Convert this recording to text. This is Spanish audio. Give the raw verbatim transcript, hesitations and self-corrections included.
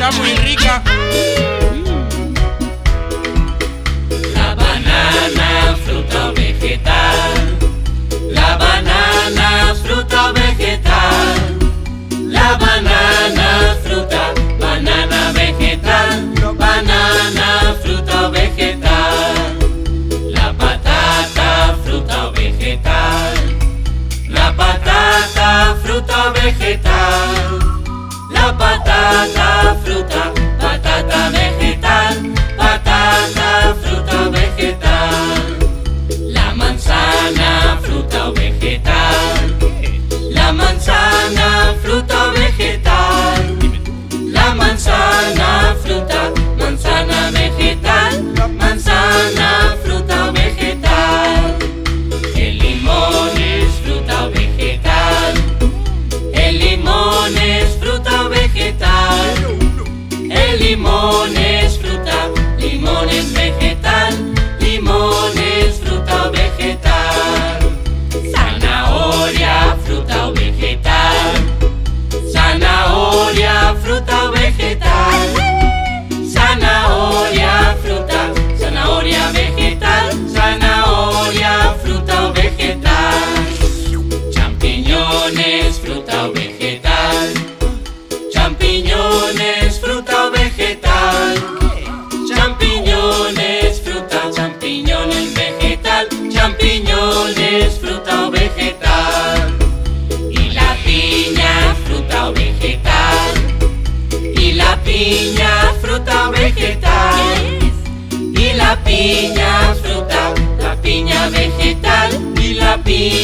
está muy rica. La banana, fruta o vegetal. La banana, fruta o vegetal. La banana, fruta, banana vegetal. Banana, fruta o vegetal. La patata, fruta o vegetal. La patata, fruta o vegetal. La patata, fruta, patata vegetal. Patata, fruta o vegetal. La manzana, fruta o vegetal. La manzana, fruta o vegetal. La manzana, fruta, manzana vegetal. Manzana, fruta o vegetal. El limón es fruta o vegetal. El limón es fruta o vegetal. El limón es fruta, limón es vegetal. Limón es fruta o vegetal. Zanahoria, fruta o vegetal. Zanahoria, fruta o vegetal. Zanahoria, fruta, zanahoria vegetal. Zanahoria, fruta o vegetal. Champiñones, fruta o vegetal. Champiñones, fruta o vegetal. Champiñones, fruta, champiñones vegetal. Champiñones, fruta o vegetal. Y la piña, fruta o vegetal. Y la piña, fruta o vegetal. Y la piña, fruta, la piña vegetal. Y la piña